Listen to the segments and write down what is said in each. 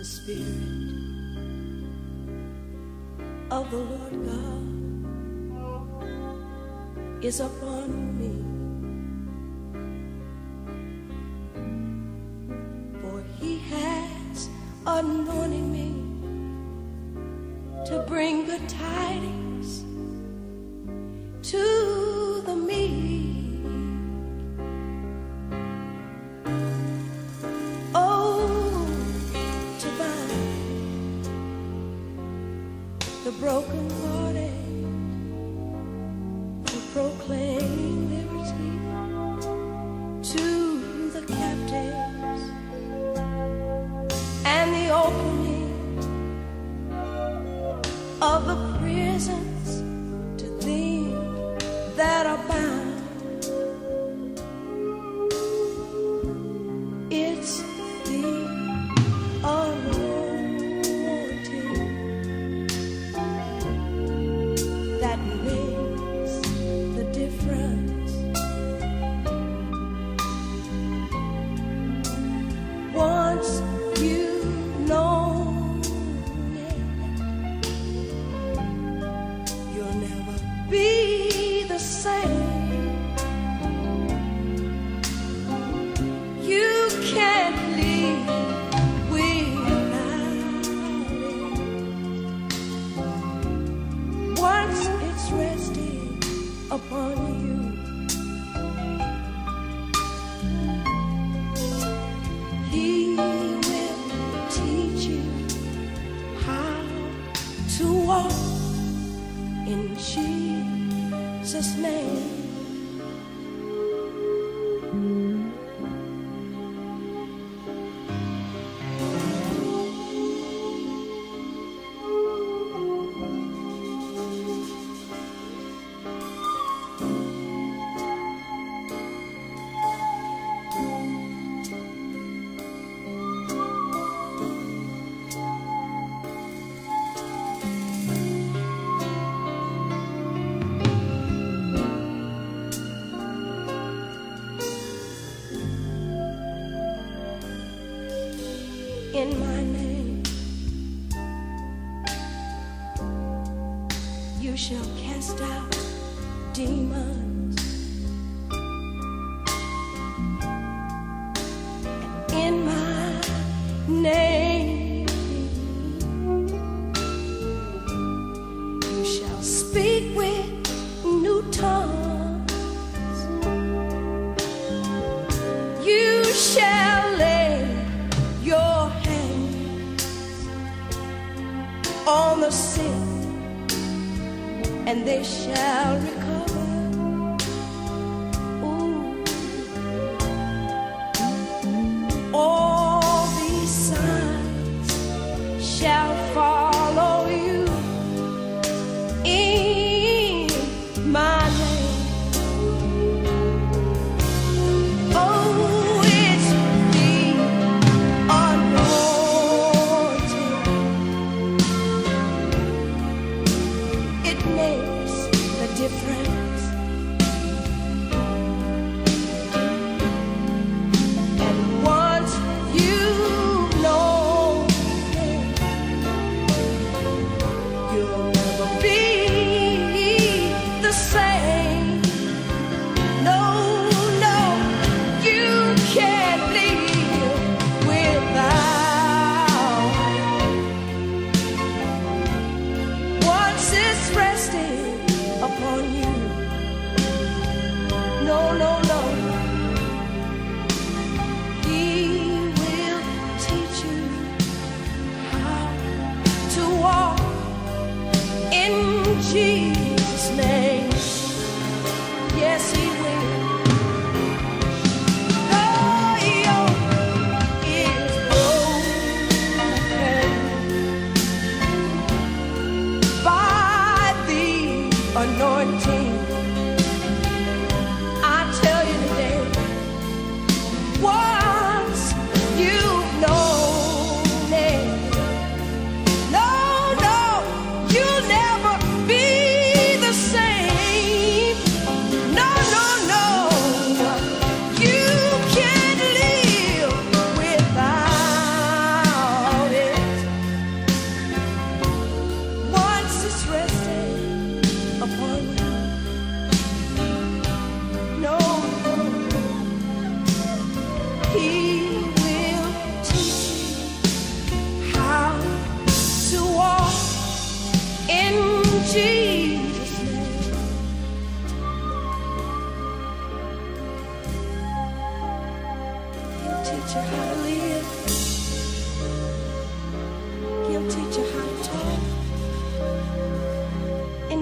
the Spirit of the Lord God is upon me, for He has anointed me to bring good tidings to the meek. Oh, to bind the brokenhearted, to proclaim liberty to the captives, and the opening of the prisons to them that are bound. It's the anointing that makes the difference. Once you know it, you'll never be the same. You can't live without it. Once it's resting upon you, He will teach you how to walk in Jesus' name. In my name you shall cast out demons, and in my name you shall speak with new tongues. You shall lay your hands on the sick, and they shall recover. Ooh. All these signs shall follow you in my name. Oh, it's the anointing. It makes the difference. And once you know it, you'll never be the same. No, no, you can't live without it. Once it's resting upon you, no, no, no, He will teach you how to walk in Jesus' name. Yes, He will. Oh, your is broken by the anointing. I tell you today, once you know it, no, no, you'll never be the same. No, no, no, you can't live without it.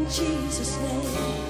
Jesus' name.